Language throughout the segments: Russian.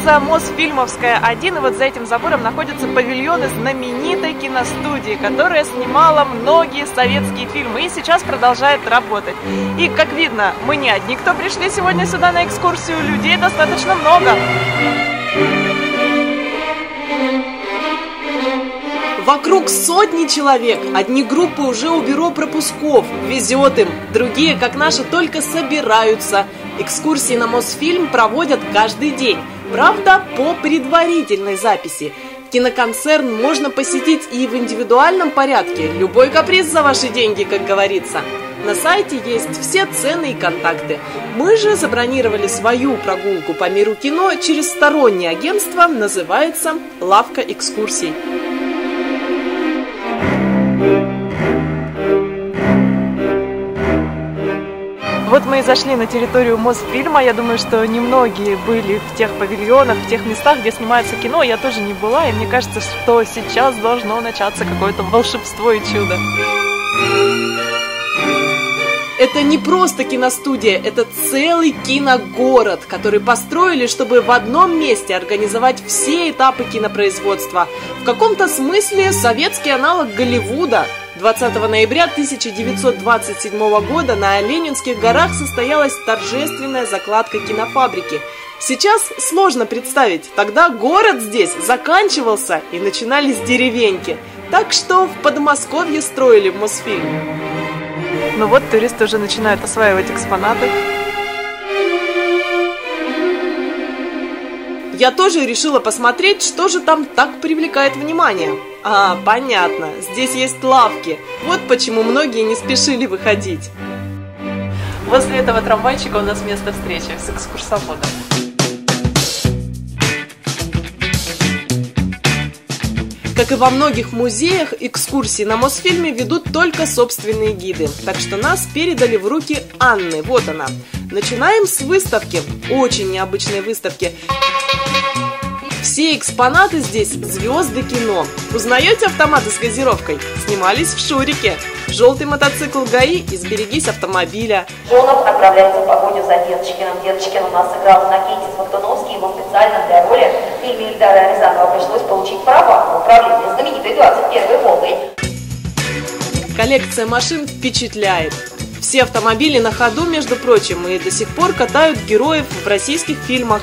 улица Мосфильмовская, 1, и вот за этим забором находятся павильоны знаменитой киностудии, которая снимала многие советские фильмы и сейчас продолжает работать. И, как видно, мы не одни, кто пришли сегодня сюда на экскурсию, людей достаточно много. Вокруг сотни человек. Одни группы уже у бюро пропусков. Везет им. Другие, как наши, только собираются. Экскурсии на Мосфильм проводят каждый день. Правда, по предварительной записи. Киноконцерн можно посетить и в индивидуальном порядке. Любой каприз за ваши деньги, как говорится. На сайте есть все цены и контакты. Мы же забронировали свою прогулку по миру кино через стороннее агентство, называется «Лавка экскурсий». Вот мы и зашли на территорию Мосфильма. Я думаю, что немногие были в тех павильонах, в тех местах, где снимается кино. Я тоже не была, и мне кажется, что сейчас должно начаться какое-то волшебство и чудо. Это не просто киностудия, это целый киногород, который построили, чтобы в одном месте организовать все этапы кинопроизводства. В каком-то смысле советский аналог Голливуда. 20 ноября 1927 года на Ленинских горах состоялась торжественная закладка кинофабрики. Сейчас сложно представить, тогда город здесь заканчивался и начинались деревеньки. Так что в Подмосковье строили Мосфильм. Ну вот, туристы уже начинают осваивать экспонаты. Я тоже решила посмотреть, что же там так привлекает внимание. А, понятно, здесь есть лавки. Вот почему многие не спешили выходить. Возле этого трамвайчика у нас место встречи с экскурсоводом. Как и во многих музеях, экскурсии на Мосфильме ведут только собственные гиды. Так что нас передали в руки Анны. Вот она. Начинаем с выставки. Очень необычной выставки. Все экспонаты здесь звезды кино. Узнаете автоматы с газировкой? Снимались в Шурике. Желтый мотоцикл ГАИ и «Сберегись автомобиля». Жонов отправляется в погоню за Деточкиным. Деточкин у нас сыграл на Кейте Смоктуновский. Ему специально для роли в фильме Эльдара Рязанова пришлось получить права на управление знаменитой 21-й «Волгой». Коллекция машин впечатляет. Все автомобили на ходу, между прочим, и до сих пор катают героев в российских фильмах.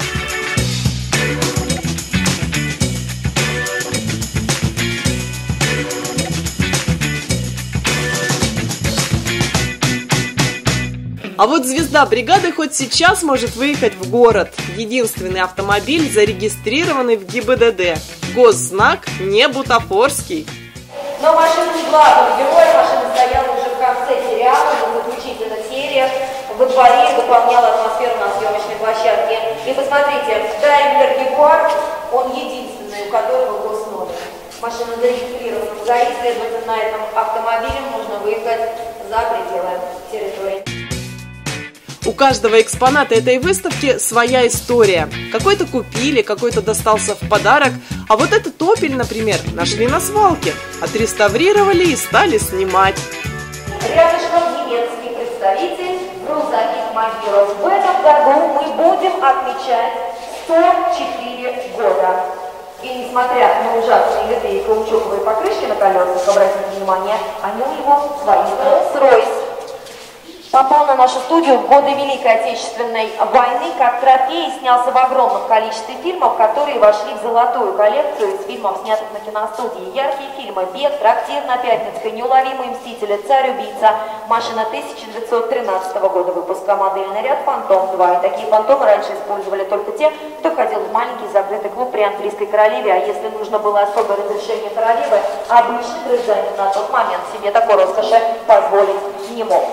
А вот звезда бригады хоть сейчас может выехать в город. Единственный автомобиль, зарегистрированный в ГИБДД. Госзнак не бутафорский. Но машина не главного героя, машина стояла уже в конце сериала, на заключительных сериях, во дворе, дополняла атмосферу на съемочной площадке. И посмотрите, Daimler Jaguar, он единственный, у которого госномер. Машина зарегистрирована в ГАИ, следовательно, на этом автомобиле можно выехать за пределы территории. У каждого экспоната этой выставки своя история. Какой-то купили, какой-то достался в подарок. А вот этот «Опель», например, нашли на свалке. Отреставрировали и стали снимать. Рядышком немецкий представитель грузовик «Могилов». В этом году мы будем отмечать 104 года. И несмотря на ужасные литые каучуковые покрышки на колесах, обратите внимание, они у него свои Rolls-Royce. Попал на нашу студию в годы Великой Отечественной войны, как трофей, снялся в огромном количестве фильмов, которые вошли в золотую коллекцию из фильмов, снятых на киностудии. Яркие фильмы: «Бег», «Трактир на Пятницкой», «Неуловимые мстители», «Царь-убийца», «Машина» 1913 года выпуска, модельный ряд «Фантом-2». И такие фантомы раньше использовали только те, кто ходил в маленький закрытый клуб при английской королеве, а если нужно было особое разрешение королевы, обычный гражданин на тот момент себе такой роскоши позволить не мог.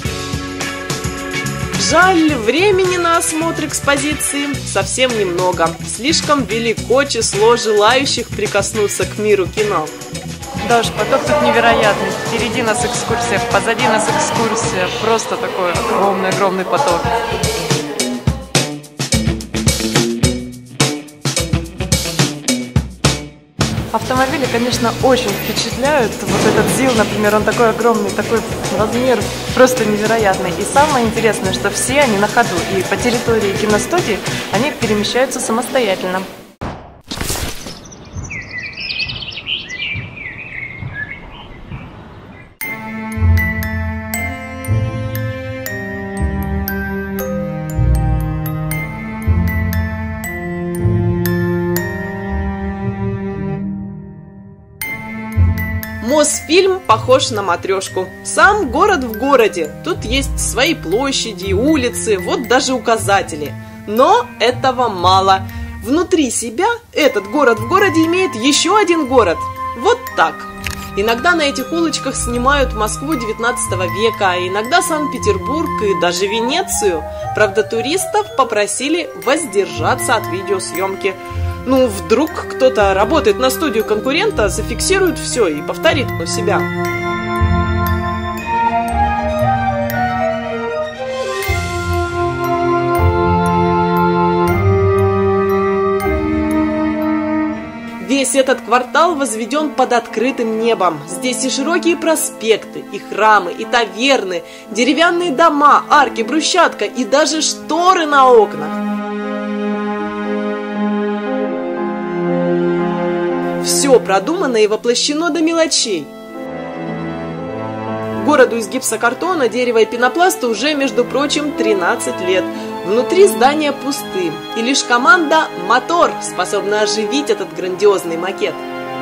Жаль, времени на осмотр экспозиции совсем немного. Слишком велико число желающих прикоснуться к миру кино. Да уж, поток тут невероятный. Впереди нас экскурсия, позади нас экскурсия. Просто такой огромный поток. Автомобиль автомобили, конечно, очень впечатляют. Вот этот ЗИЛ, например, он такой огромный, такой размер просто невероятный. И самое интересное, что все они на ходу, и по территории киностудии они перемещаются самостоятельно. Мосфильм похож на матрешку. Сам город в городе. Тут есть свои площади, улицы, вот даже указатели. Но этого мало. Внутри себя этот город в городе имеет еще один город. Вот так. Иногда на этих улочках снимают Москву 19 века, а иногда Санкт-Петербург и даже Венецию. Правда, туристов попросили воздержаться от видеосъемки. Ну, вдруг кто-то работает на студию конкурента, зафиксирует все и повторит у себя. Весь этот квартал возведен под открытым небом. Здесь и широкие проспекты, и храмы, и таверны, деревянные дома, арки, брусчатка и даже шторы на окнах. Все продумано и воплощено до мелочей. Городу из гипсокартона, дерева и пенопласта уже, между прочим, 13 лет. Внутри здания пусты, и лишь команда «Мотор» способна оживить этот грандиозный макет.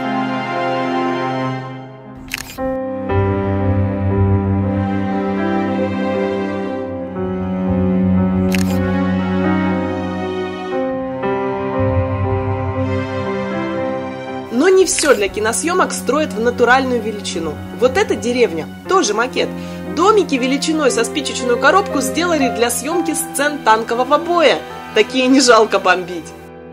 Но не все для киносъемок строят в натуральную величину. Вот эта деревня, тоже макет. Домики величиной со спичечную коробку сделали для съемки сцен танкового боя. Такие не жалко бомбить.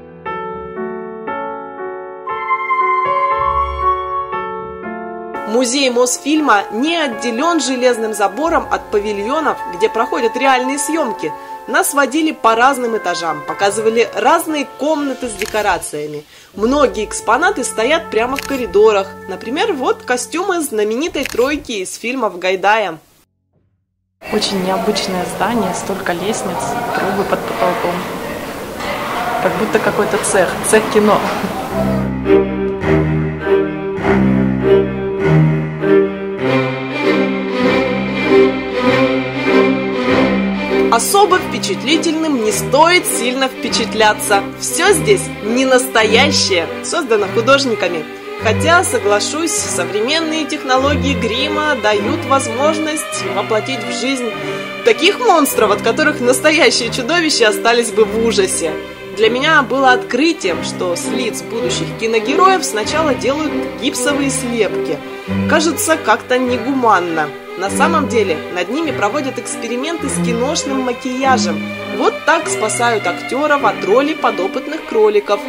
Музей Мосфильма не отделен железным забором от павильонов, где проходят реальные съемки. Нас водили по разным этажам, показывали разные комнаты с декорациями. Многие экспонаты стоят прямо в коридорах. Например, вот костюмы знаменитой тройки из фильмов Гайдая. Очень необычное здание, столько лестниц, трубы под потолком. Как будто какой-то цех кино. Особо впечатлительным не стоит сильно впечатляться. Все здесь не настоящее, создано художниками. Хотя, соглашусь, современные технологии грима дают возможность воплотить в жизнь таких монстров, от которых настоящие чудовища остались бы в ужасе. Для меня было открытием, что с лиц будущих киногероев сначала делают гипсовые слепки. Кажется, как-то негуманно. На самом деле над ними проводят эксперименты с киношным макияжем. Вот так спасают актеров от роли подопытных кроликов.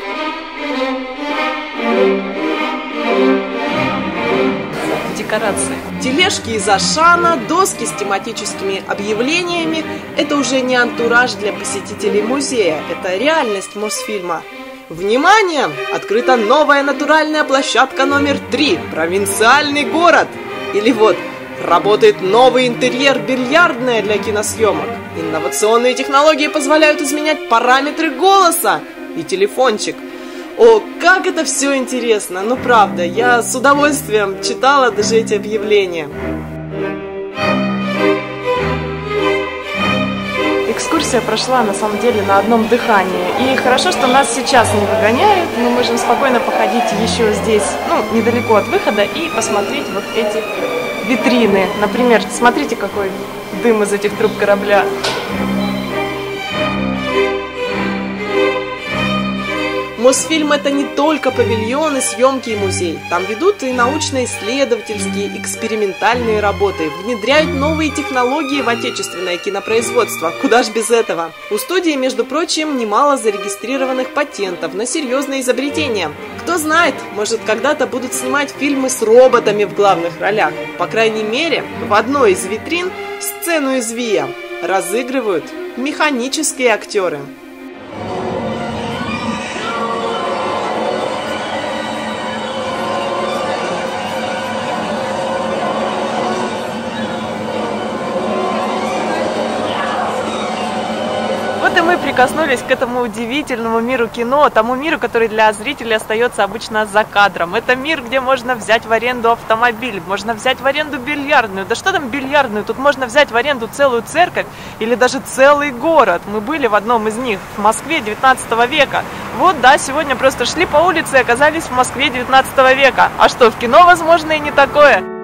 Декорации. Тележки из Ашана, доски с тематическими объявлениями – это уже не антураж для посетителей музея, это реальность Мосфильма. Внимание! Открыта новая натуральная площадка номер 3 – провинциальный город. Или вот, работает новый интерьер бильярдная для киносъемок. Инновационные технологии позволяют изменять параметры голоса и телефончик. О, как это все интересно! Ну правда, я с удовольствием читала даже эти объявления. Экскурсия прошла на самом деле на одном дыхании. И хорошо, что нас сейчас не выгоняют. Мы можем спокойно походить еще здесь, недалеко от выхода, и посмотреть вот эти витрины. Например, смотрите, какой дым из этих труб корабля. Мосфильм – это не только павильоны, съемки и музей. Там ведут и научно-исследовательские, экспериментальные работы, внедряют новые технологии в отечественное кинопроизводство. Куда ж без этого? У студии, между прочим, немало зарегистрированных патентов на серьезные изобретения. Кто знает, может, когда-то будут снимать фильмы с роботами в главных ролях. По крайней мере, в одной из витрин сцену из Вия разыгрывают механические актеры. Вот и мы прикоснулись к этому удивительному миру кино, тому миру, который для зрителей остается обычно за кадром. Это мир, где можно взять в аренду автомобиль, можно взять в аренду бильярдную. Да что там бильярдную, тут можно взять в аренду целую церковь или даже целый город. Мы были в одном из них, в Москве 19 века. Вот, да, сегодня просто шли по улице и оказались в Москве 19 века. А что, в кино возможно и не такое?